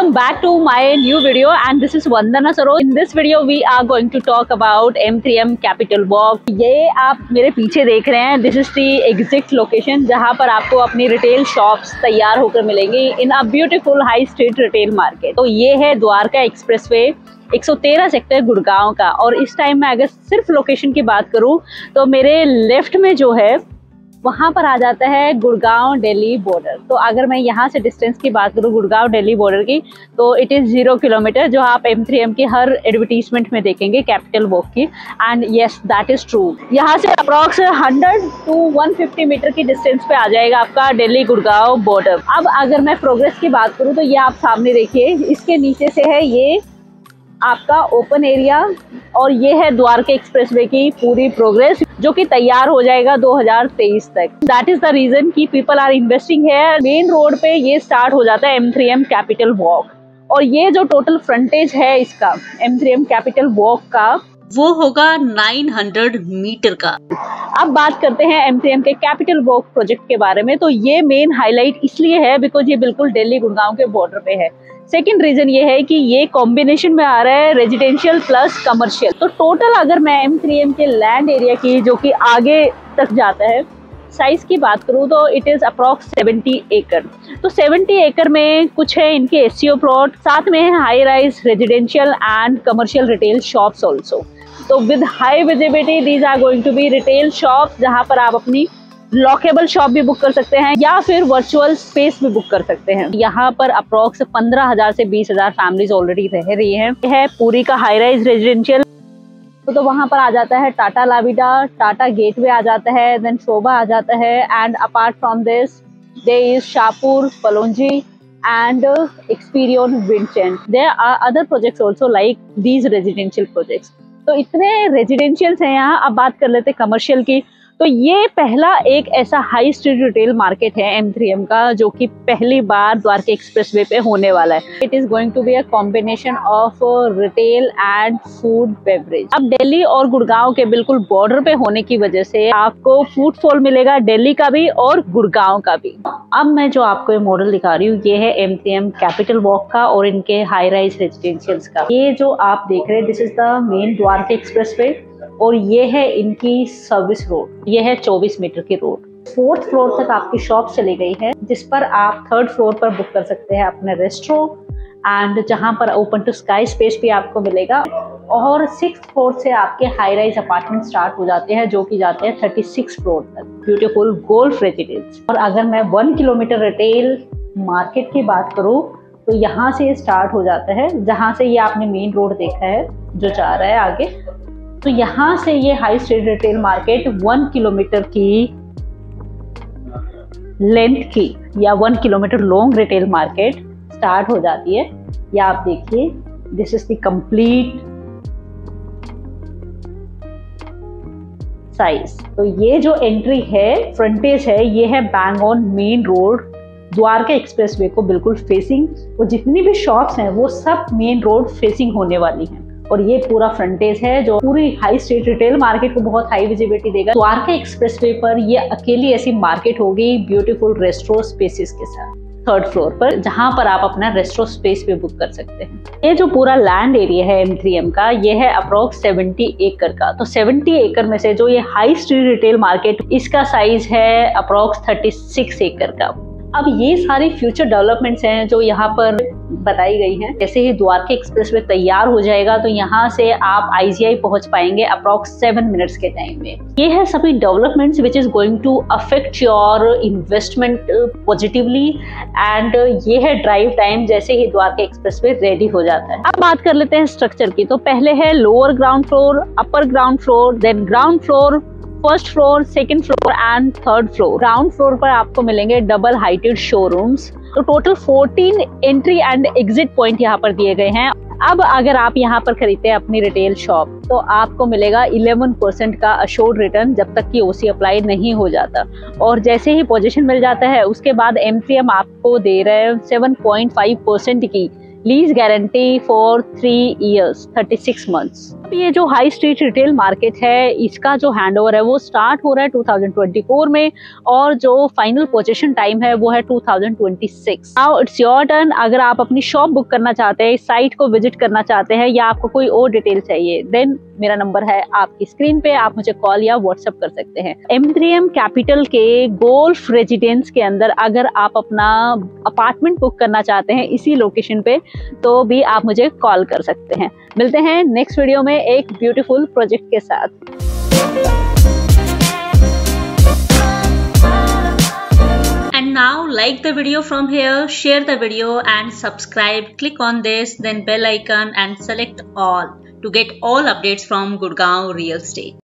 Welcome back to my new video and this is Vandana Saroj. In this video we are going to talk about M3M Capital Walk. ये आप मेरे पीछे देख रहे हैं, this is the exact location जहाँ पर आपको अपनी रिटेल शॉप्स तैयार होकर मिलेंगी in a beautiful high street retail market. तो ये है द्वारका एक्सप्रेसवे 113 सेक्टर गुड़गांव का। और इस टाइम में अगर सिर्फ लोकेशन की बात करूँ तो मेरे लेफ्ट में जो है वहाँ पर आ जाता है गुड़गांव दिल्ली बॉर्डर। तो अगर मैं यहाँ से डिस्टेंस की बात करूँ गुड़गांव दिल्ली बॉर्डर की तो इट इज़ 0 किलोमीटर, जो आप M3M की हर एडवर्टीजमेंट में देखेंगे कैपिटल वॉक की। And yes that is true. यहाँ से अप्रॉक्स 100 to 150 मीटर की डिस्टेंस पे आ जाएगा आपका दिल्ली गुड़गांव बॉर्डर। अब अगर मैं प्रोग्रेस की बात करूँ तो ये आप सामने देखिए, इसके नीचे से है ये आपका ओपन एरिया और ये है द्वारका एक्सप्रेसवे की पूरी प्रोग्रेस जो कि तैयार हो जाएगा 2023 तक। दैट इज द रीजन कि पीपल आर इन्वेस्टिंग है। मेन रोड पे ये स्टार्ट हो जाता है M3M कैपिटल वॉक और ये जो टोटल फ्रंटेज है इसका M3M कैपिटल वॉक का वो होगा 900 मीटर का। अब बात करते हैं M3M के कैपिटल वॉक प्रोजेक्ट के बारे में। तो ये मेन हाईलाइट इसलिए है बिकॉज ये बिल्कुल दिल्ली गुड़गांव के बॉर्डर पे है। सेकेंड रीजन ये है कि ये कॉम्बिनेशन में आ रहा है रेजिडेंशियल प्लस कमर्शियल। तो टोटल अगर मैं M3M के लैंड एरिया की जो कि आगे तक जाता है साइज की बात करूँ तो इट इज अप्रॉक्स 70 एकड़। तो 70 एकड़ में कुछ है इनके SCO प्लॉट, साथ में है high rise residential and commercial retail shops also. तो with high visibility these are going to be retail shops जहाँ पर आप अपनी लॉकेबल शॉप भी बुक कर सकते हैं या फिर वर्चुअल स्पेस भी बुक कर सकते हैं। यहाँ पर अप्रॉक्स 15,000 से 20,000 फैमिलीज ऑलरेडी रह रही हैं। यह है पूरी का हाई राइज रेजिडेंशियल। तो वहाँ पर आ जाता है टाटा लाविडा, टाटा गेटवे आ जाता है, देन शोभा आ जाता है and apart from this there is Shapoor, Pallonji and Experion Windchants. There are other projects also like these residential projects. तो इतने रेजिडेंशियल्स हैं यहाँ। अब बात कर लेते हैं कमर्शियल की। तो ये पहला एक ऐसा हाई स्ट्रीट रिटेल मार्केट है M3M का जो कि पहली बार द्वारका एक्सप्रेसवे पे होने वाला है। It is going to be a combination of retail and food beverage. अब दिल्ली और गुड़गांव के बिल्कुल बॉर्डर पे होने की वजह से आपको फुटफॉल मिलेगा दिल्ली का भी और गुड़गांव का भी। अब मैं जो आपको ये मॉडल दिखा रही हूँ ये है M3M कैपिटल वॉक का और इनके हाई राइज रेजिडेंशियल्स का। ये जो आप देख रहे हैं this is the main Dwarka expressway और ये है इनकी सर्विस रोड। ये है 24 मीटर की रोड। 4th फ्लोर तक आपकी शॉप चली गई है जिस पर आप 3rd फ्लोर पर बुक कर सकते हैं अपने रेस्टोरेंट एंड जहां पर ओपन टू स्काई स्पेस भी आपको मिलेगा। और 6th फ्लोर से आपके हाई राइज अपार्टमेंट स्टार्ट हो जाते हैं जो कि जाते हैं 36 फ्लोर तक, ब्यूटीफुल गोल्फ रेजिडेंस। और अगर मैं 1 किलोमीटर रिटेल मार्केट की बात करूँ तो यहाँ से ये स्टार्ट हो जाता है जहाँ से ये आपने मेन रोड देखा है जो जा रहा है आगे। तो यहाँ से ये high street retail market 1 kilometre की लेंथ की या 1 kilometre long retail market start हो जाती है। या आप देखिए this is the complete size. तो ये जो एंट्री है फ्रंटेज है ये है bang on main road Dwarka expressway को बिल्कुल फेसिंग। और जितनी भी शॉप्स हैं वो सब मेन रोड फेसिंग होने वाली हैं। और ये पूरा फ्रंटेज है जो पूरी हाई स्ट्रीट रिटेल मार्केट को बहुत हाई विजिबिलिटी देगा। द्वारका एक्सप्रेसवे पर ये अकेली ऐसी मार्केट होगी ब्यूटीफुल रेस्टोरेंट स्पेसेस के साथ 3rd फ्लोर पर जहां पर आप अपना रेस्टोरेंट स्पेस भी बुक कर सकते हैं। ये जो पूरा लैंड एरिया है M3M का ये है अप्रॉक्स 70 एकड़ का। तो 70 एकड़ में से जो ये हाई स्ट्रीट रिटेल मार्केट इसका साइज है अप्रॉक्स 36 एकड़ का। अब ये सारी फ्यूचर डेवलपमेंट्स हैं जो यहाँ पर बताई गई हैं। जैसे ही द्वारका एक्सप्रेसवे तैयार हो जाएगा तो यहाँ से आप IGI पहुंच पाएंगे अप्रॉक्स 7 मिनट्स के टाइम में। ये है सभी developments which is going to affect your investment positively and ये है ड्राइव टाइम जैसे ही द्वारका एक्सप्रेसवे रेडी हो जाता है। अब बात कर लेते हैं स्ट्रक्चर की। तो पहले है lower ground floor, upper ground floor, then ground floor, 1st floor, 2nd floor and 3rd floor. Ground floor पर आपको मिलेंगे डबल हाइटेड शोरूम्स। तो total 14 entry and exit point यहाँ पर दिए गए हैं। अब अगर आप यहाँ पर खरीदते हैं अपनी रिटेल शॉप तो आपको मिलेगा 11% का अश्योर्ड रिटर्न जब तक कि OC अप्लाई नहीं हो जाता। और जैसे ही पोजीशन मिल जाता है उसके बाद M3M आपको दे रहे हैं 7.5% की lease guarantee for 3 years 36 months। अब ये जो हाई स्ट्रीट रिटेल मार्केट है, इसका जो हैंडओवर है वो स्टार्ट हो रहा है 2024 में और जो फाइनल पोजीशन टाइम है वो है 2026। Now it's your turn. अगर आप अपनी शॉप बुक करना चाहते हैं, साइट को विजिट करना चाहते हैं या आपको कोई और डिटेल चाहिए, देन मेरा नंबर है आपकी स्क्रीन पे, आप मुझे कॉल या व्हाट्सएप कर सकते हैं। M3M कैपिटल के गोल्फ रेजिडेंस के अंदर अगर आप अपना अपार्टमेंट बुक करना चाहते हैं इसी लोकेशन पे, तो भी आप मुझे कॉल कर सकते हैं। मिलते हैं नेक्स्ट वीडियो में एक ब्यूटीफुल प्रोजेक्ट के साथ। And now like the video from here, share the video and subscribe. Click on this, then bell icon and select all to get all updates from Gurgaon Real Estate.